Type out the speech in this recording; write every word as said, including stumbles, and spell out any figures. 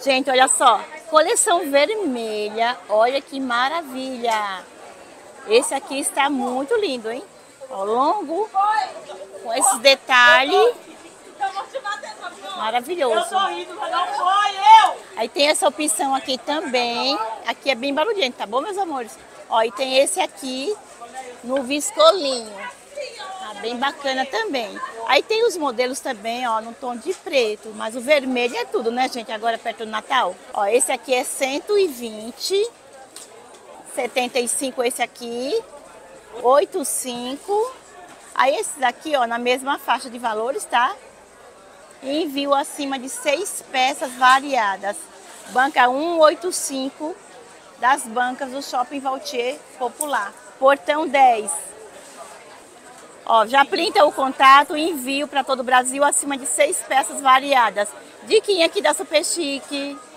Gente, olha só, coleção vermelha, olha que maravilha. Esse aqui está muito lindo, hein? Ó, longo, com esses detalhes. Maravilhoso. Aí tem essa opção aqui também. Aqui é bem barulhento, tá bom, meus amores? Ó, e tem esse aqui no viscolinho. Tá bem bacana também. Aí tem os modelos também, ó, no tom de preto. Mas o vermelho é tudo, né, gente? Agora perto do Natal. Ó, esse aqui é cento e vinte. setenta e cinco esse aqui. oitenta e cinco. Aí esses aqui, ó, na mesma faixa de valores, tá? Envio acima de seis peças variadas. Banca cento e oitenta e cinco das bancas do Shopping Valtier Popular. Portão dez. Ó, já printa o contato e envio para todo o Brasil acima de seis peças variadas. Diquinha aqui da Super Chique.